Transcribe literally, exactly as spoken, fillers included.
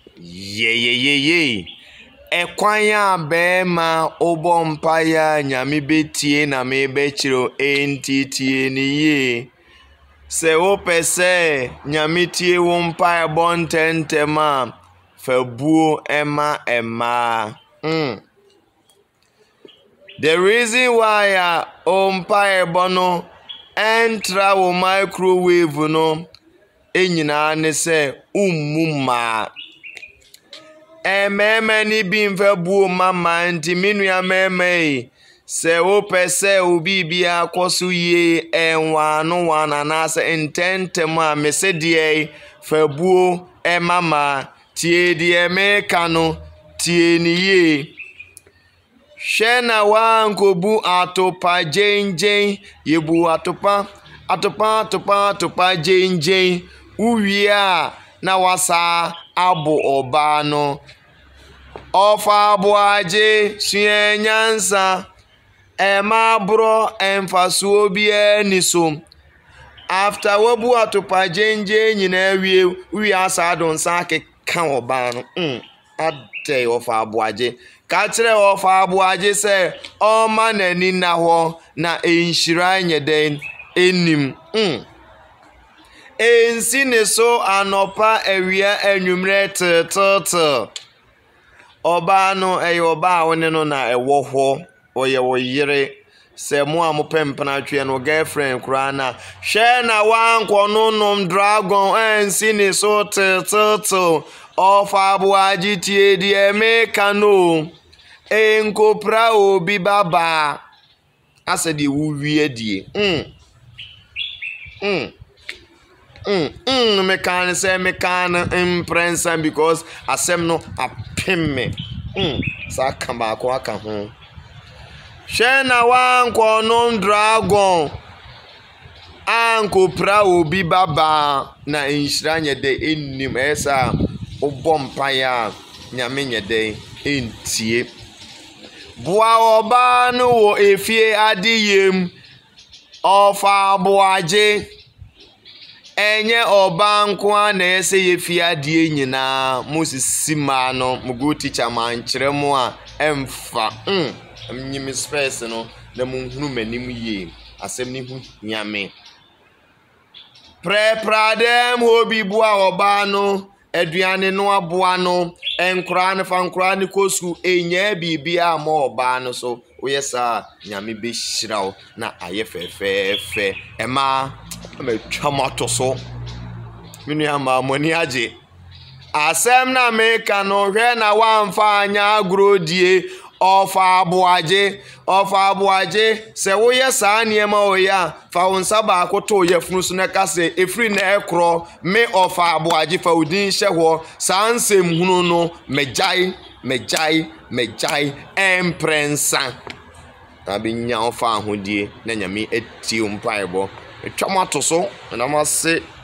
Ye ye ye ye. Ekwanya bema obo mpaya nyame betie na me bechiro entitie ni ye. Se wo pese nyame tie wo mpaya bontentema fabuo ema ema. Mm. The reason why uh, umpire bono entra wo microwave no enyina ne se ummuma ememe ni bi mfa buo mama nti menua meme se wo pese obi bia akoso ye enwa no wana na se intentem a mesedie fa buo emama tie die meka no tie ni ye. Shena wankobu atopa jenjen yebu atopa atopa atopa atopa jenjen uwia na wasa abu obano ofa abuaje suenyansa ema bro emfasu obie niso after wabu atopa jenjen nyina wie uwia sa donsa ke kan obano mm ade ofa abuaje kachire ofa abuaje se o manani na ho na enhira nyeden enim mm ensi ne so anopa awia anwumre tetetel oba no eyo oba woni no na ewo ho oye wo yire se mo amopempana twe no girlfriend kura na hwe na wanko no nom dragon ensi ne so tetetel ofa abuaje tie die meka no enkopra obi baba asedi wuwie die mm mm mm mm me kan say me kan imprensa because asem no apem me mm sa kan ba ko aka ho hwe na wanko no dragon ankopra obi baba na enhira nyede ennim esa obompa ya nyame nyede entie bua oba no wo efie adiyem ofa abuaje enye oba nko na ese yefie adie nyina Moses ma no mugo teacher man kire mu a emfa mm amnyimi space no na munhunu manim ye asem ni hu nyame pre pradem hobi bua oba no aduane no aboa no enkura ne fa nkura ne kosu enya bibia ma oba no so oyesa nyame be hyiraw na aye fefefe ema ametwa mato so minu ama moni age asem na meka no hwe na wamfa anya agrodie ofa abuaje ofa abuaje se wo yesa niema oya fa wonsa ba akoto yefunu so na kase efri na ekro me ofa abuaje fa odin hye ho sansem hunu no mejai mejai mejai emprensa abinya ofa ahodie na nyame eti umpaibo etwa mato so na ma se